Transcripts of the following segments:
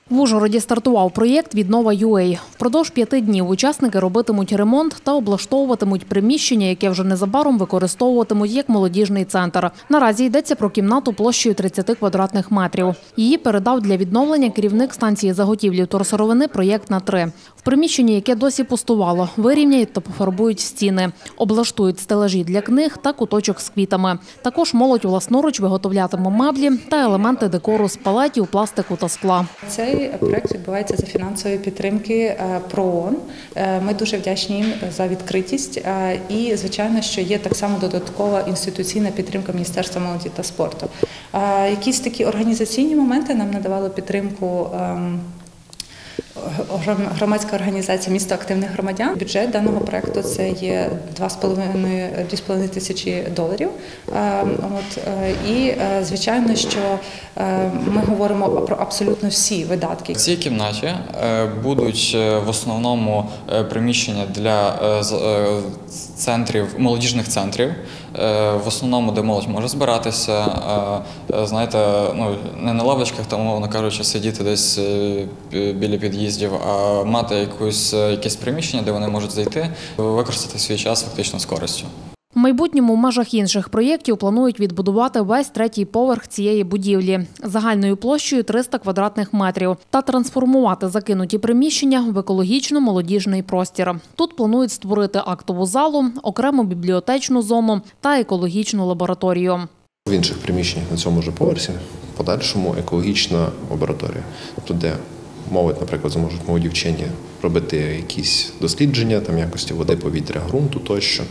В Ужгороді стартував проєкт «Віднова.UA». Впродовж 5 днів учасники робитимуть ремонт та облаштовуватимуть приміщення, яке вже незабаром використовуватимуть як молодіжний центр. Наразі йдеться про кімнату площею 30 квадратних метрів. Її передав для відновлення керівник станції заготівлі вторсировини «Проєктна 3». В приміщенні, яке досі пустувало, вирівняють та пофарбують стіни, облаштують стелажі для книг та куточок з квітами. Також молодь власноруч виготовлятиме меблі та елементи декору з палетів, пластику та скла. Цей проект відбувається за фінансової підтримки ПРООН. Ми дуже вдячні їм за відкритість і, звичайно, що є так само додаткова інституційна підтримка Міністерства молоді та спорту. Якісь такі організаційні моменти нам надавали підтримку громадська організація «Місто активних громадян». Бюджет даного проєкту – це є 2,5 тисячі доларів. І, звичайно, що ми говоримо про абсолютно всі видатки. В цій кімнаті будуть в основному приміщення для центрів, молодіжних центрів, в основному, де молодь може збиратися, знаєте, не на лавочках, там, умовно кажучи, сидіти десь біля під'їздів, а мати якесь приміщення, де вони можуть зайти, використати свій час фактично з користю. В майбутньому в межах інших проєктів планують відбудувати весь 3-й поверх цієї будівлі загальною площею 300 квадратних метрів та трансформувати закинуті приміщення в екологічно-молодіжний простір. Тут планують створити актову залу, окрему бібліотечну зону та екологічну лабораторію. В інших приміщеннях на цьому ж поверсі в подальшому екологічна лабораторія, де молодь, наприклад, зможуть молоді вчені робити якісь дослідження, там якості води, повітря, ґрунту тощо.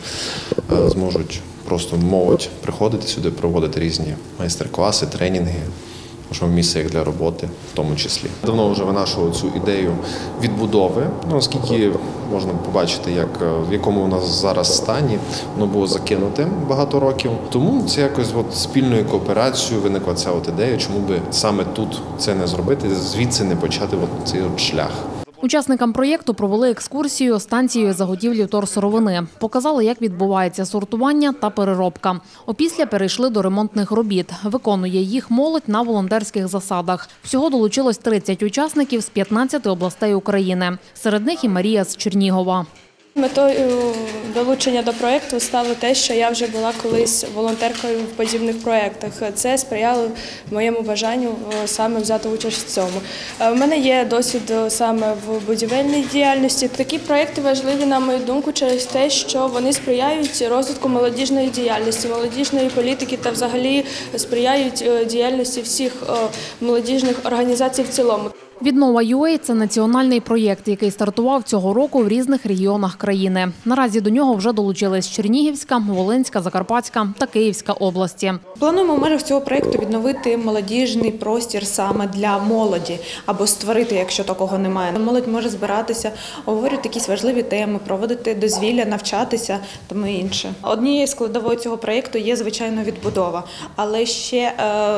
Зможуть просто молодь приходити сюди, проводити різні майстер-класи, тренінги, можливо, місце як для роботи в тому числі. Давно вже винашували цю ідею відбудови, оскільки можна побачити, в якому у нас зараз стані воно було закинуте багато років. Тому це якось спільною кооперацією виникла ця ідея, чому би саме тут це не зробити, звідси не почати цей шлях. Учасникам проєкту провели екскурсію станцією заготівлі вторсировини. Показали, як відбувається сортування та переробка. Опісля перейшли до ремонтних робіт. Виконує їх молодь на волонтерських засадах. Всього долучилось 30 учасників з 15 областей України. Серед них і Марія з Чернігова. Метою долучення до проєкту стало те, що я вже була колись волонтеркою в подібних проєктах. Це сприяло моєму бажанню саме взяти участь в цьому. У мене є досвід саме в будівельній діяльності. Такі проєкти важливі, на мою думку, через те, що вони сприяють розвитку молодіжної діяльності, молодіжної політики та взагалі сприяють діяльності всіх молодіжних організацій в цілому. «Віднова.UA» – це національний проєкт, який стартував цього року в різних регіонах країни. Наразі до нього вже долучились Чернігівська, Волинська, Закарпатська та Київська області. Плануємо в межах цього проєкту відновити молодіжний простір саме для молоді або створити, якщо такого немає. Молодь може збиратися, обговорювати якісь важливі теми, проводити дозвілля, навчатися та інше. Однією складовою цього проєкту є, звичайно, відбудова, але ще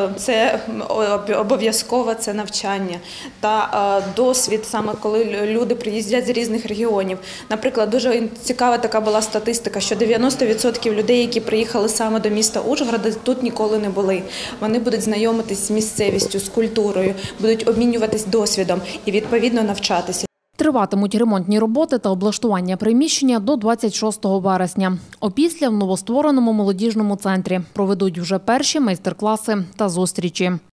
це обов'язково це навчання та досвід, саме коли люди приїздять з різних регіонів. Наприклад, дуже цікава така була статистика, що 90% людей, які приїхали саме до міста Ужгорода, тут ніколи не були. Вони будуть знайомитись з місцевістю, з культурою, будуть обмінюватись досвідом і, відповідно, навчатися. Триватимуть ремонтні роботи та облаштування приміщення до 26 вересня. Опісля в новоствореному молодіжному центрі проведуть вже перші майстер-класи та зустрічі.